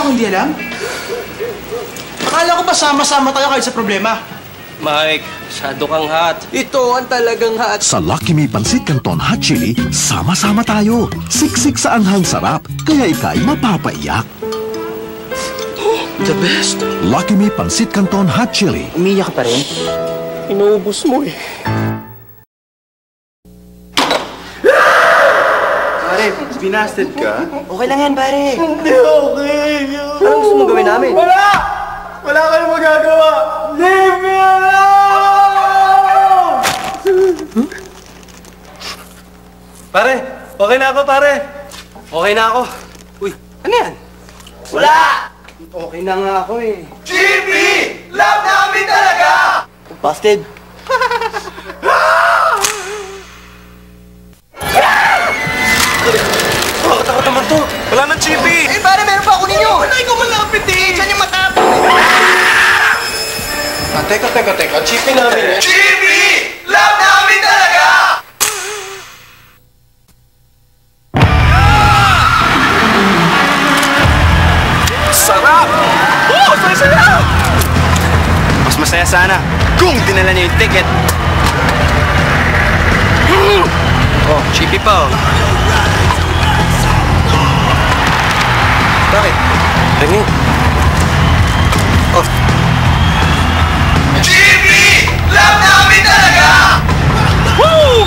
ba akong hindi alam? Akala ko ba sama-sama tayo kahit sa problema? Mike, masyado kang hot. Ito ang talagang hot. Sa Lucky Me Pansit Canton Hot Chili, sama-sama tayo. Siksik sa anghang sarap, kaya ika'y mapapaiyak. The best. Lucky Me Pansit Canton Hot Chili. Umiyak ka pa rin? Inuubos mo eh. Pare, binasted ka? Okay lang yan, pare. Hindi okay. Anong gusto mong gawin namin? Wala! Wala kayong magagawa! Leave me alone! Pare, okay na ako, pare. Okay na ako. Uy, ano yan? Wala! Okay na nga ako eh. Jimmy! Love namin talaga! Busted. Takot naman to. Wala nang chippy. Eh, pare, meron pa ako ninyo! Wala, ikaw malapit eh! Diyan yung matapos! Teka. Chippy namin eh. Jimmy! Love namin talaga! Sarap! Oh, saya! Mas masaya sana kung dinala niyo yung ticket. Oh, chippy pa oh. Bakit? Ringin. Oh. Jimmy! Love namin talaga! Woo!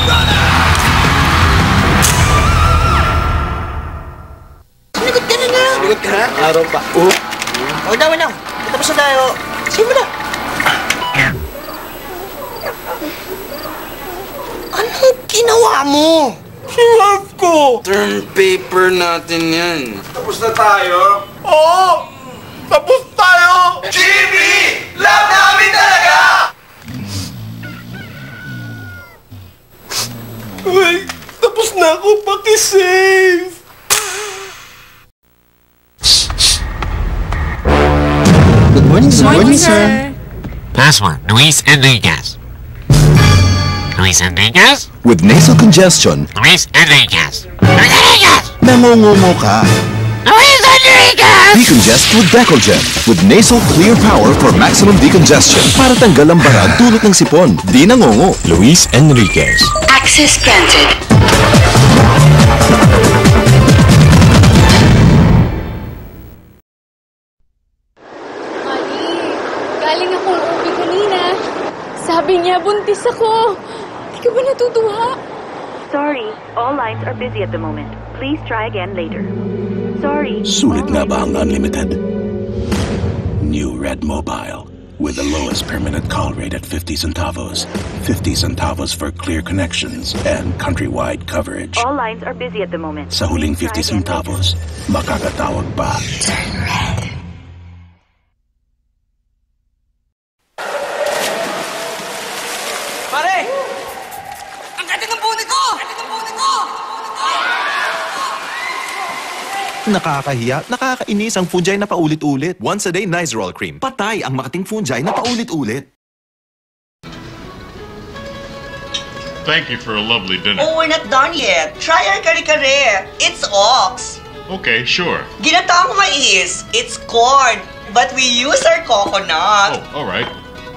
Sinigot ka na na! Sinigot ka na? Araw pa. Huwag na. Tapos na tayo. Sige mo na. Anong ginawa mo? Love ko! Term paper natin yan. Tapos na tayo? Oo! Tapos tayo! Jimmy! Love namin talaga! Uy, tapos na ako. Paki-save! Good morning, sir. Password, Luis Enriquez. Luis Enriquez? With nasal congestion, Luis Enriquez. Luis Enriquez! nangungumo ka. Luis Enriquez! Decongest with Decojet. With nasal clear power for maximum decongestion. Para tanggal ang bara dulot ng sipon. Di nangungo. Luis Enriquez. Access granted. Galing akong uwi kanina. Sabi niya, buntis ako. Di ka ba natutuwa? Sorry, all lines are busy at the moment. Please try again later. Sorry. Sulit nga ba ang unlimited? New Red Mobile. With the lowest permanent call rate at 50 centavos. 50 centavos for clear connections and countrywide coverage. All lines are busy at the moment. Sa huling 50 centavos, makakatawag pa. Pare! Ang ganda ng bunit ko! Nakakahiya, nakakainis ang fungi na paulit-ulit. Once a day Nizoral cream. Patay ang makating fungi na paulit-ulit. Thank you for a lovely dinner. Oh, we're not done yet. Try our kare-kare. It's ox. Okay, sure. Ginataang mais. It's corn. But we use our coconut. Oh, all right.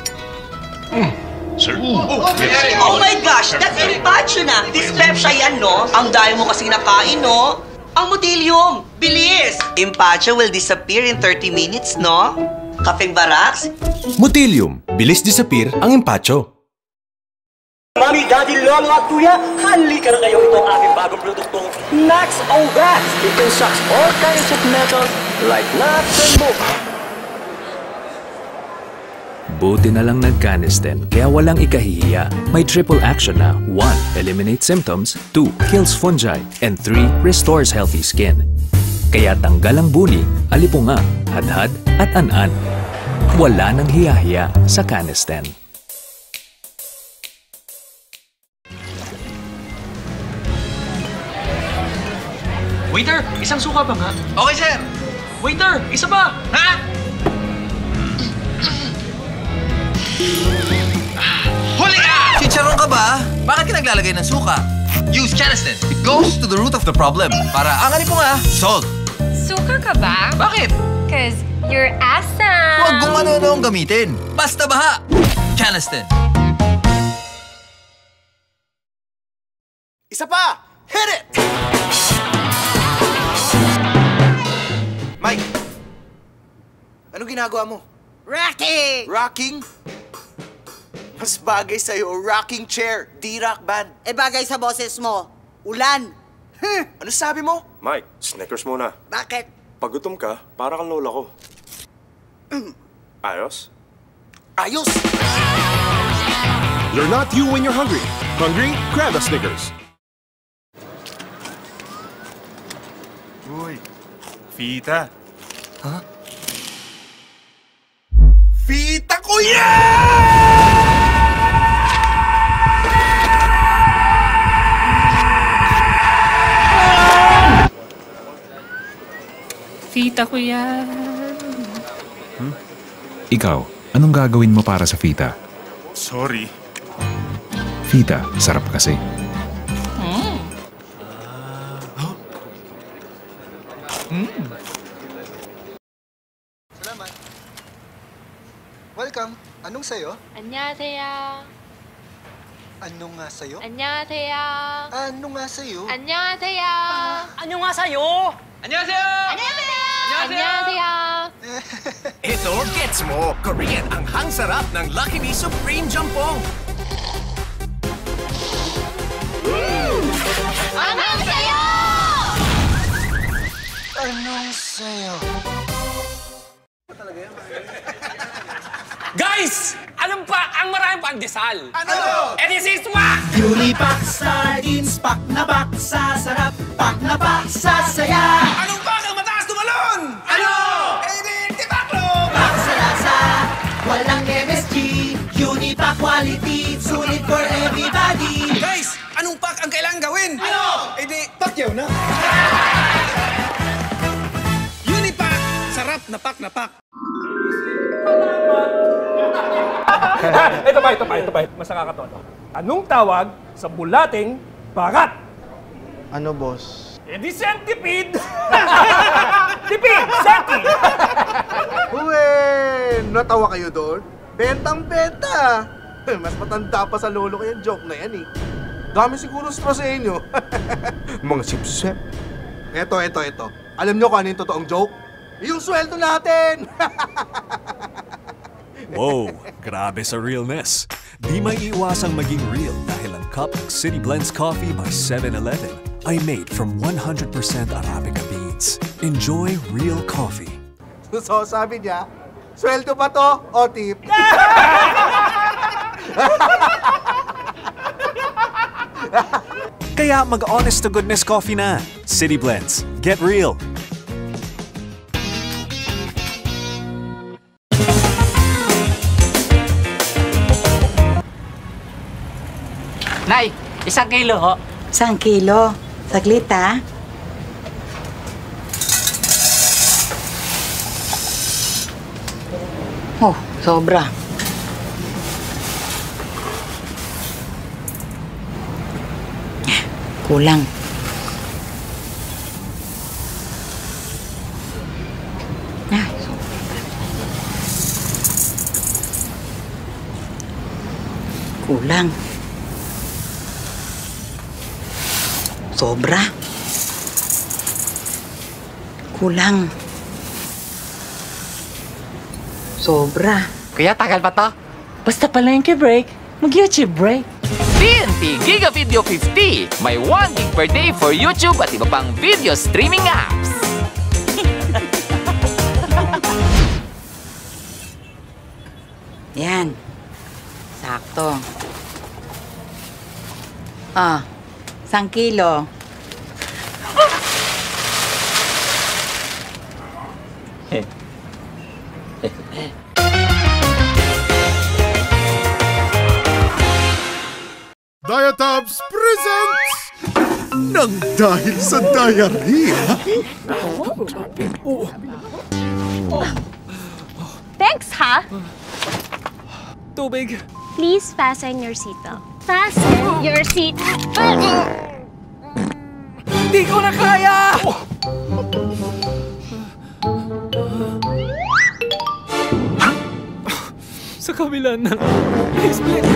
Sir? Oh my gosh, that's empacho na. Dyspepsia yan, no? Ang dahil mo kasi nakain, no? Ang motilium, bilis! Empacho will disappear in 30 minutes, no? Kapeng baraks? Motilium. Bilis disappear ang empacho. Mami, Daddy, Lolo at Kuya, halika na kayo. Ito ang aming bagong produktong Max O-Wax. It can suck all kinds of metals like nuts and bolts. Buti na lang nag-Canesten, kaya walang ikahihiya. May triple action na. 1. Eliminates symptoms. 2. Kills fungi. And 3. Restores healthy skin. Kaya tanggal ang buni, alipunga, hadhad at an-an. Wala nang hiya-hiya sa Canesten. Waiter, isang suka pa nga. Okay, sir. Waiter, isa pa! Ha? Huli ka! Chicharon ka ba? Bakit ka naglalagay ng suka? Use Canesten. It goes to the root of the problem. Para ang po nga, solved. Suka ka ba? Bakit? 'Cause you're awesome. Huwag kung ano-ano ang gamitin. Basta baha. Caniston. Isa pa! Hit it! Mike! Anong ginagawa mo? Rocking! Rocking? Mas bagay sa'yo, rocking chair, di rock band. Eh bagay sa boses mo, ulan. Ano sabi mo? Mike, Snickers muna. Bakit? Pag gutom ka, para kang lola ko. Ayos? Ayos! You're not you when you're hungry. Hungry? Grab a Snickers. Uy, Fita. Ha? Fita ko yan! Fita ko yan. Ikaw, anong gagawin mo para sa Fita? Sorry. Fita, sarap kasi. Salamat. Welcome. Anong sayo? 안녕하세요. Anong nga sayo? 안녕하세요. Anong nga sayo? 안녕하세요. Ano nga sa'yo? Annyeonghaseyo! 안녕하세요. Ito gets mo. Korean ang hangsarap ng Lucky Me Supreme Jampong. 안녕 사요. Anong sayo? Guys! Alam pa ang maraming pandesal? Ano? And this is what? Unipack sardines, pak na pak sa sarap, pak na pak sa saya. Anong pak ang mataas tumalon? Ano? Eh di, tibaklo! Pak sa lasa, walang MSG. Unipack quality, sulit for everybody. Guys! Anong pak ang kailangan gawin? Ano? Eh di, pakyaw na. Unipack! Sarap na pak na pak. Ito pa. Mas nakakatono. Anong tawag sa bulating bagat? Ano, boss? Eh di centipede! Tipid! Centi! Uwe! Natawa kayo doon? Bentang-benta! Mas matanda pa sa lolo ko yung joke na yan eh. Dami siguro stress sa inyo. Mga sip-sip. Eto. Alam nyo kung ano yung totoong joke? Yung sweldo natin! Wow, grabe sa realness. Di may iwasang maging real dahil ang cup ng City Blends Coffee by 7-Eleven ay made from 100% Arabica beans. Enjoy real coffee. So sabi niya, sweldo ba to o tip? Kaya mag-honest to goodness coffee na. City Blends. Get real. Nay, 1 kilo ho. 1 kilo? Saglit ha. Oh, sobra. Kulang. Kulang. Sobra. Kulang. Sobra. Kaya tagal pa to? Basta palengke break, mag-YouTube break. TNT Giga Video 50. May 1 gig per day for YouTube at iba pang video streaming apps. Yan. Sakto. Ah, 1 kilo. Diatabs presents Nang dahil sa diarrhea. Thanks, ha? Tubig. Please fasten your seatbelt. Fasten your seatbelt. Hindi ko na kaya! Sa kabila na. Please, please.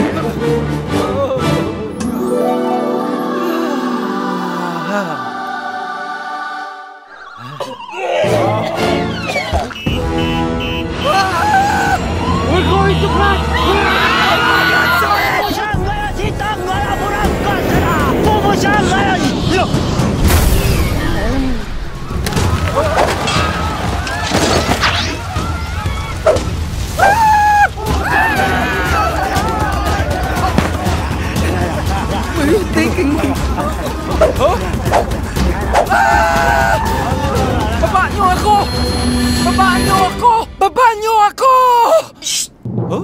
We're going to crash! Where are you taking me? Huh? Ah! Baba niyo ako! Baba niyo ako! Baba niyo ako! Shh! Huh?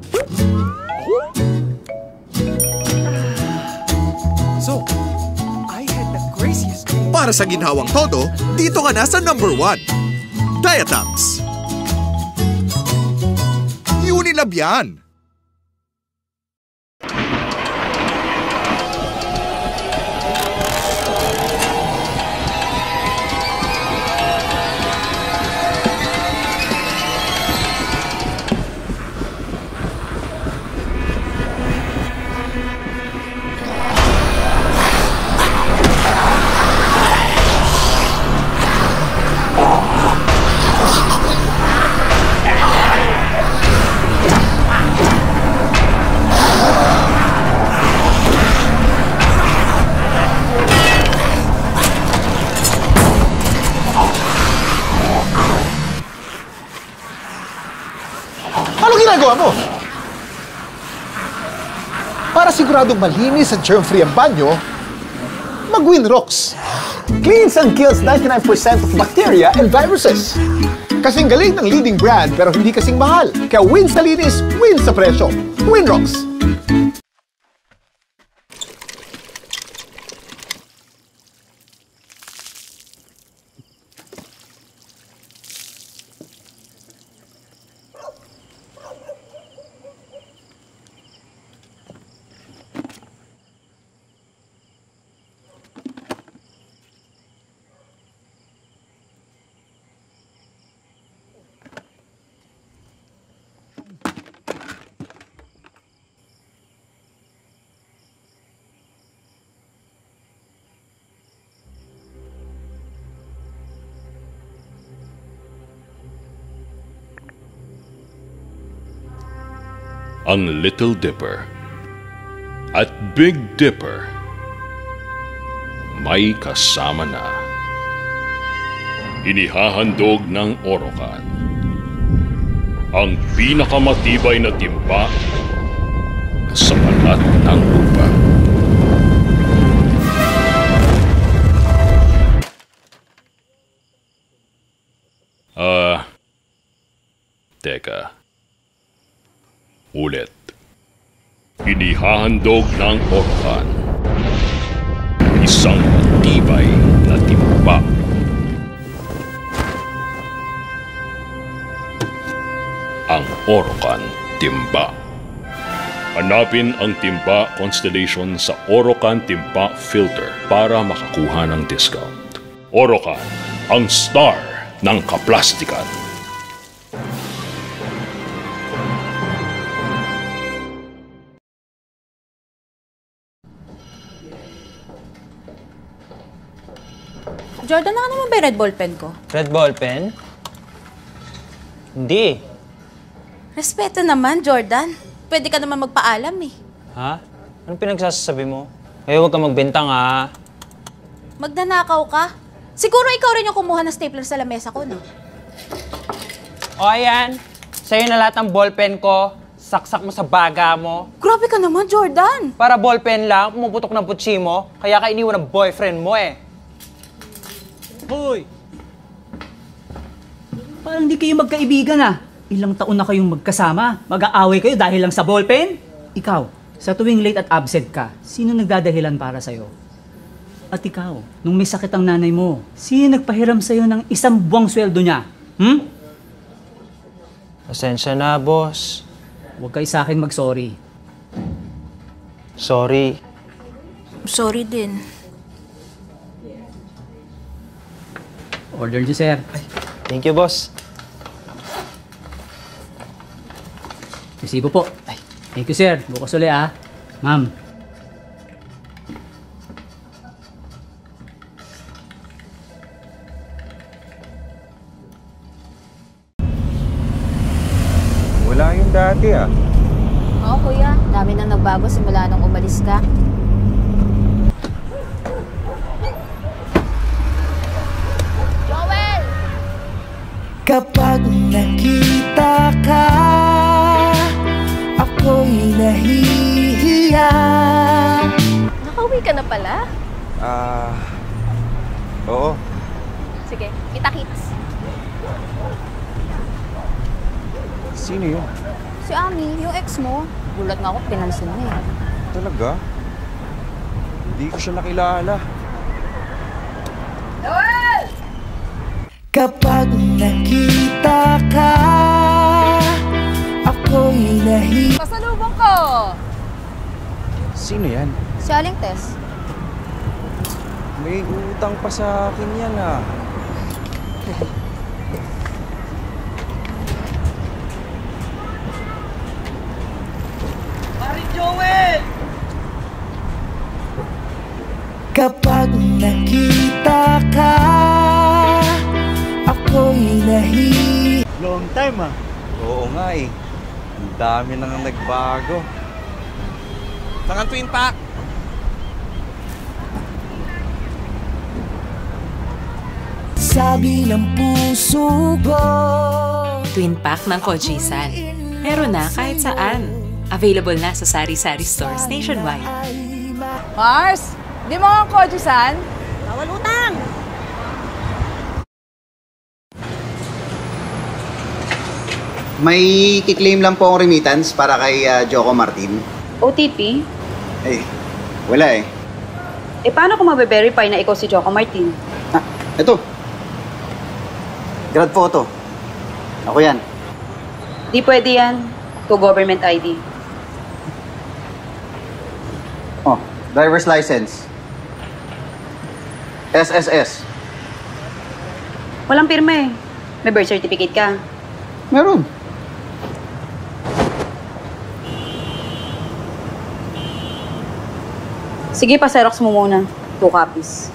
So, I had the craziest... Para sa ginhawang todo, dito ka na sa number 1. Diatoms. Unilab yan. Ano ginagawa mo? Para siguradong malinis at germ-free ang banyo, mag-Winrox. Cleans and kills 99% of bacteria and viruses. Kasing galing ng leading brand pero hindi kasing mahal. Kaya win sa linis, win sa presyo. Winrox. Ang Little Dipper at Big Dipper may kasama na. Inihahandog ng Orocan ang pinakamatibay na timba sa balat ng lupa. Teka. Ulit. Inihahandog ng Orocan isang matibay na timba. Ang Orocan Timba. Hanapin ang Timba Constellation sa Orocan Timba Filter para makakuha ng discount. Orocan, ang star ng kaplastikan. Jordan, naka naman ba yung red ballpen ko? Red ballpen? Hindi. Respeto naman, Jordan. Pwede ka naman magpaalam eh. Ha? Anong pinagsasabi mo? Huwag kang magbintang ha. Magnanakaw ka? Siguro ikaw rin yung kumuha ng stapler sa lamesa ko, no? O ayan, sa'yo na lahat ng ballpen ko. Saksak mo sa baga mo. Grabe ka naman, Jordan. Para ballpen lang, pumuputok ng putsi mo. Kaya ka iniwan ng boyfriend mo eh. Hoy! Parang di kayo magkaibigan ah. Ilang taon na kayong magkasama. Mag-aaway kayo dahil lang sa ballpen? Ikaw, sa tuwing late at absent ka, sino nagdadahilan para sa'yo? At ikaw, nung may sakit ang nanay mo, sino nagpahiram sa'yo ng 1 buwang sweldo niya? Pasensya na, boss. Huwag kayo sa akin mag-sorry. Sorry. Sorry din. Order niyo, sir. Thank you, boss. resibo po. Ay, thank you sir. Bukas ulit Ma'am. Wala yung dati Oo kuya, dami nang nagbago simula nung umalis ka. Joel! Kapag nakita ka, ako'y nahihiya. Nakauwi ka na pala? Oo. Sige, kita-kits. Sino yun? Si Ami, yung ex mo. Gulat nga ako, pinansin niya eh. Talaga? Hindi ko siya nakilala. Joel! Kapag nakita ka, ako'y nahihiya. Pasalubong ko! Sino yan? Si Aling Tess. May utang pa sa akin yan Joel! Kapag nakita ka, ako'y nahihiya. Long time Oo nga Ang dami nang nagbago. Saan ang Twin Pack? Sabi ng puso ko. Twin Pack ng Kojisan. Meron na kahit saan. Available na sa sari-sari stores nationwide. Mars, di mo ang Kojisan? Bawal utang! May kiklaim lang po akong remittance para kay Joko Martin. OTP? Wala eh. Paano ko mabe-verify na ikaw si Joko Martin? Ito. Grad photo. Ako yan. Di pwede yan. To government ID. Driver's license. SSS. Walang pirma eh. May birth certificate ka. Meron. Sige, pa-xerox mo muna. 2 copies.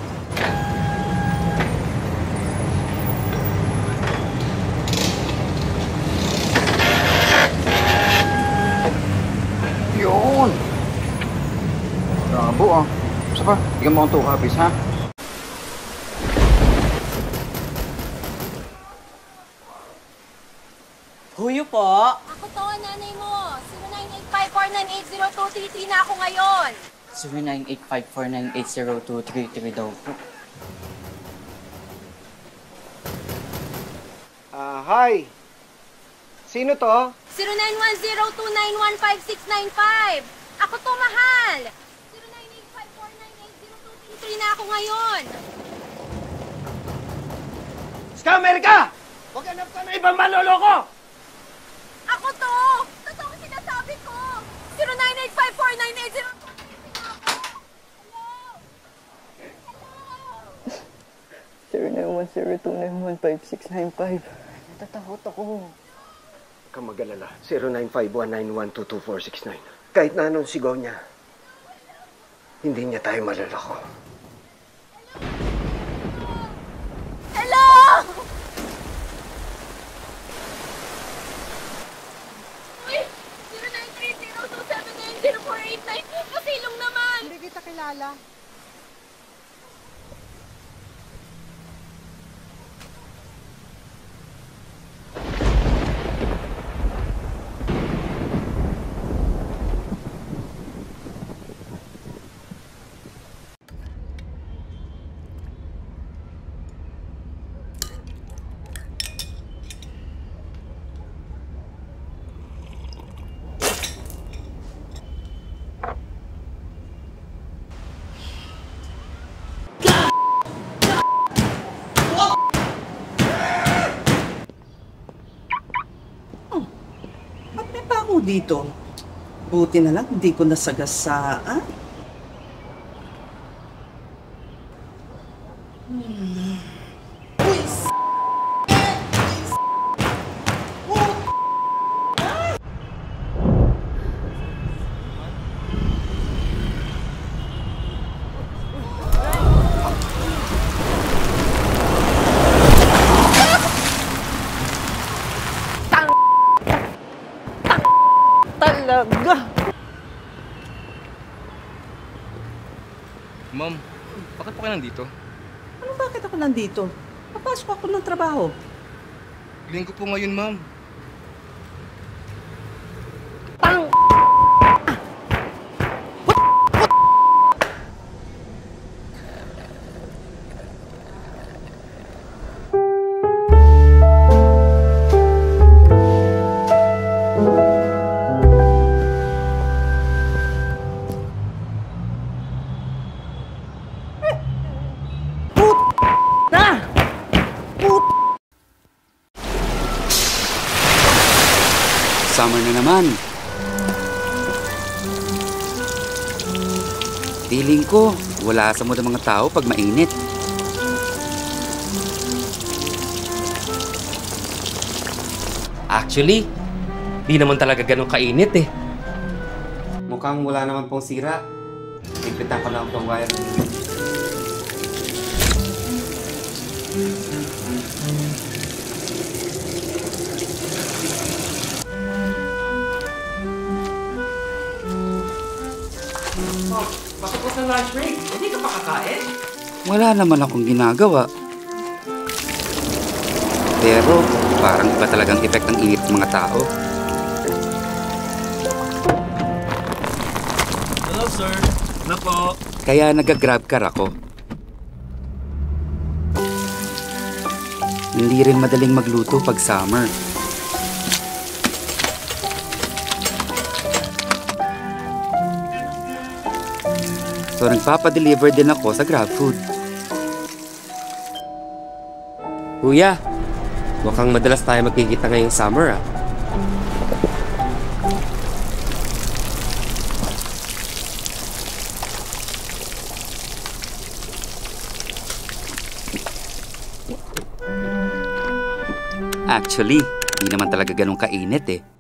Yun. Bravo Isa pa, bigyan mo akong 2 copies, ha? Huyo po. Ako to, nanay mo. 0985498023 na ako ngayon. 0985498023 daw po. Hi. Sino to? 0910291565. Ako to, mahal. 0985498023 na ako ngayon. Scammer ka! Huwag hanap ka na ibang manloloko! Ako to! Totoo sinasabi ko! 0985498023 Natatakot ako. Huwag kang mag-alala. 0951912246 Kahit na anong sigaw niya, hindi niya tayo malalako. Hello! Uy! 0930279048 Pasilong naman! Hindi kita kilala. Dito. Buti na lang, hindi ko nasagasaan. Ma'am, bakit pa kayo nandito? Ano bakit ako nandito? Papasok ako ng trabaho. Linggo po ngayon, ma'am. Summer na naman. Feeling ko, wala sa mood ang mga tao pag mainit. Actually, di naman talaga ganun kainit eh. Mukhang wala naman pong sira. Higpitan ko lang itong wire. Oh, patapos na lunch break. Hindi ka pa kakain? Wala naman akong ginagawa. Pero parang iba talagang effect ng init ng mga tao. Hello, sir. Nako. Kaya nag-grab car ako. Hindi rin madaling magluto pag summer. So nagpapadeliver din ako sa GrabFood. Kuya, mukhang madalas tayo magkikita ngayong summer ah. Actually, di naman talaga ganun kainit eh.